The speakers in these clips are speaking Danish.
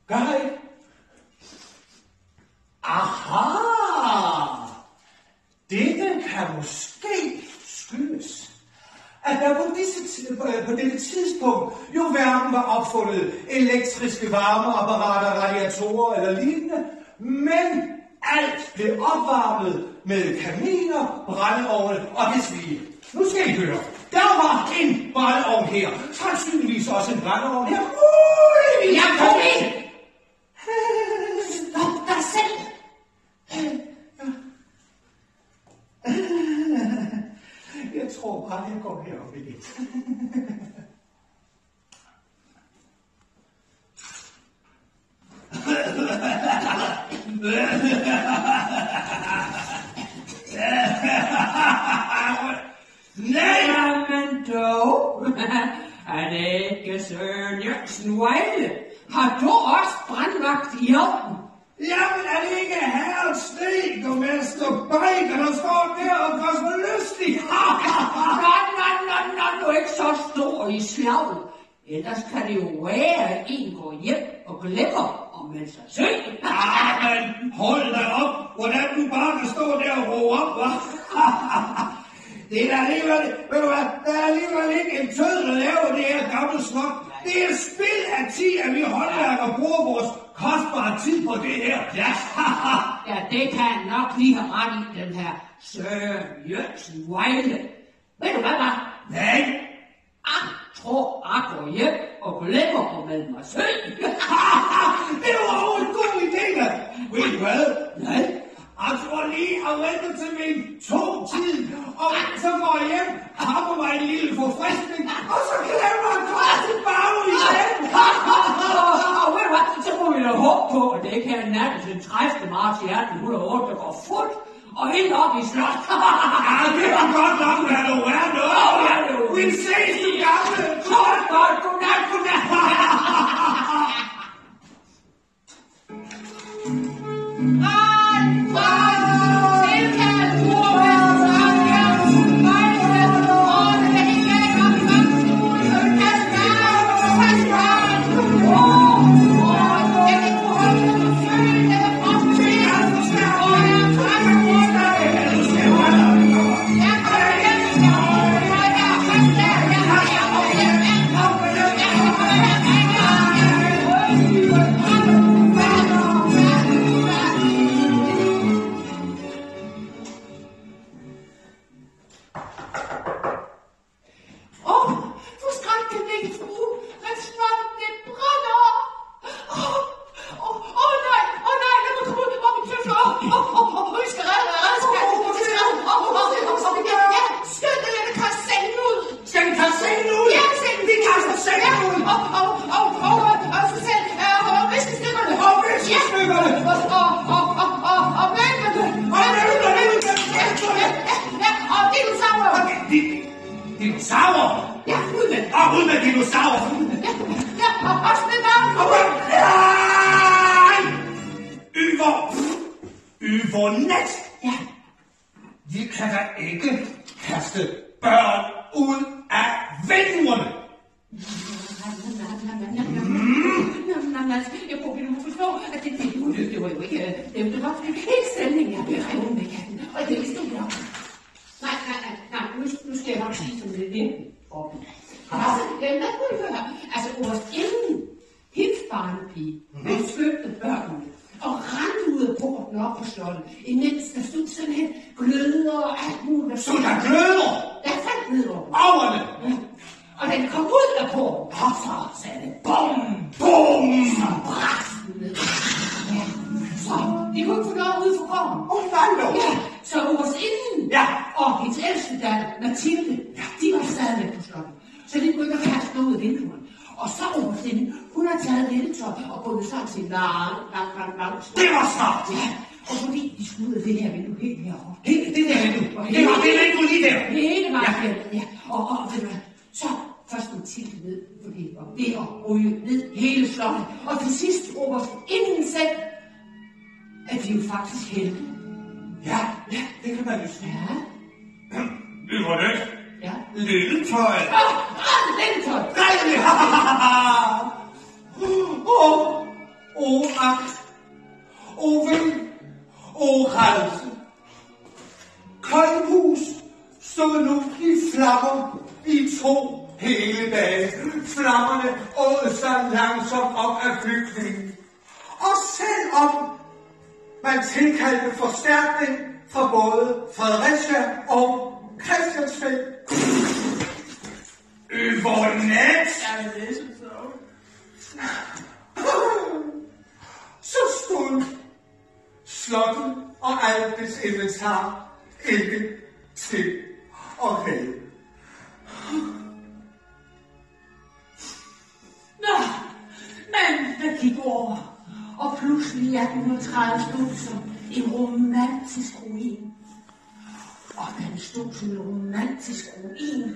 Gør jeg ikke? Aha! Dette kan måske skyldes, at der på dette tidspunkt jo hverken var opfundet elektriske varmeapparater, radiatorer eller lignende, men alt blev opvarmet med kaminer, brændeovne og deslige. Nu skal I høre. Der var en brændeovn her. Sandsynligvis også en brændeovn her. Muligvis. Jeg kom ind. Stop dig selv. Jeg tror bare, jeg går herop i lidt. Nej, men dog. Er det ikke Søren Jørgensen Vejle? Har du også brandvagt i ovnen? Jamen, er det ikke herret Stig og Mester Bacon, der står der og gør så lystig? Nå, ikke så stor i slaget. Ellers kan det jo være, at en går hjem og glemmer om man sig syg. Men hold da op, hvordan du bare kan stå der og råbe op, hva'? Det er da alligevel, ved du hvad, der er alligevel ikke en tød, der laver det her gamle snot. Det er spild af tid, at vi håndværker bruger vores kostbare tid på det her plads. Ja, det kan jeg nok lige have ret i, den her Søren Jørgensen Vejle. Ved du hvad, var? Nej. Jeg tror, jeg går hjem og glemmer om man mig syg. Det var jo en god idé, da. Ved du hvad? Nej. Jeg tror lige at vente til min tog-tid, og så går jeg hjem, hammer mig en lille forfriskning, og så glemmer jeg at komme tilbage igen. Og ved du hvad, så må vi da håbe på, at det ikke er natten til 30. marts i 1808, der går fuldt, og helt op i slot. Ja, det var godt nok, hvad du er noget. Vi ses, du gamle. Godt, godnat. Dinosaurer? Ja, ud med. Og ud med dinosaurer. Ja, og også med barn. Nej! Yvernet. Ja. Vi kan da ikke kaste børn ud af vinduerne. Jeg prøver at forstå, at det var jo ikke... Det var helt stemningen, jeg blev revet med katten. Og det vidste du nok. Nej, nu skal jeg nok sige som det er. Altså, vores inden, hendes barnepige, beskyldte børnene og rendte ud af porten op på slottet, imens der stod sådan en gløder og alt muligt. Så der gløder? Der faldt ned over. Overne? Ja. Og den kom ud af porten, og så sagde det bum, bum, så bræste den ned. Ja. Så de kunne ikke få noget ud for gården. Nej, no. Ja, så vores inden og hendes ældste datter, Mathilde, de var stadigvæk på slottet. Så de kunne ikke kaste noget ud af vinduerne. Og så vores inden, hun har taget lilletøj og bundet sådan til lang. Det var smart. Ja, og fordi de skulle ud af det her vindue helt herovre. Det der vindue? Det var det vindue lige der? Hele vejen, ja. Og ved du hvad, så først Mathilde ned, fordi det var ved at ryge ned hele slottet. Og til sidst vores inden selv, at vi jo faktisk heldige. Ja, det kan man jo sige. Ja. Yvernet. Ja. Lilletøj. Lilletøj. Nej, o magt, o vind, o rejse. Koldinghus stod nu i flammer i 2 hele dage. Flammerne åd sig langsomt op af bygningen. Og selvom man tilkaldte forstærkning fra både Fredericia og Christiansfeld. Øvernat! Så stod slottet og alt dets inventar ikke til at redde. Nå, men der gik over, og pludselig i 1830 stod som en romantisk ruin. Og den stod som en romantisk ruin.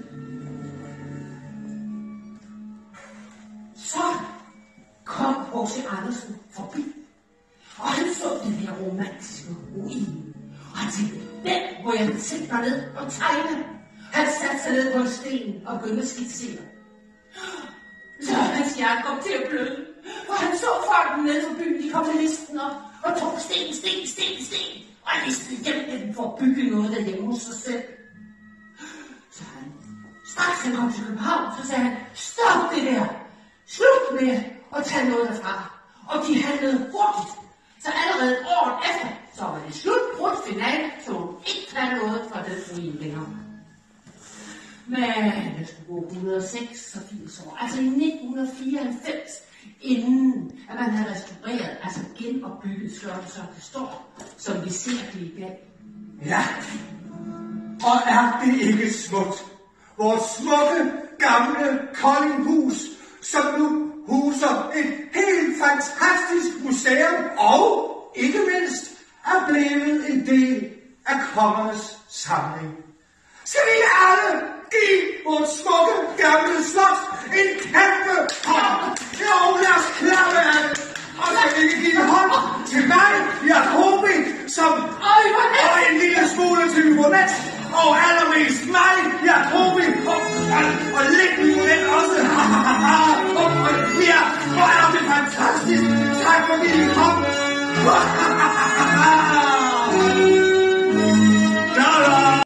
Så kom H.C. Andersen forbi, og han så den her romantiske ruin. Og han tænkte, den må jeg sætte mig ned og tegne. Han satte sig ned på en sten og begyndte at skitsere. Så hans hjerte kom til at bløde, for han så folk nede fra byen, de kom med listen op og tog sten. Og han listede igennem den for at bygge noget derhjemme hos sig selv. Så straks han kom til København, så sagde han, stop det der. Slut med at tage noget derfra. Og de handlede hurtigt. Så allerede året efter, så var det slut, brudt finale, så hun ikke tage noget fra den ruin længere. Men det skulle gå 186 år, altså i 1994, inden at man havde restaureret, altså genopbygget slottet, så det står, som vi ser det i dag. Ja, og er det ikke smukt? Vores smukke, gamle Koldinghus, som nu huser et helt fantastisk museum, og ikke mindst er blevet en del af kongernes samling. Skal vi alle give vores smukke, gamle slot en kæmpe hånd? Jo, lad os klappe af det. Og skal vi ikke give en hånd til mig, Jacobi, som og en lille smule til Yvonnet, og allermest mig, Jacobi, og lidt Yvonnet også. Og ja, hvor er det fantastisk. Tak fordi I kom.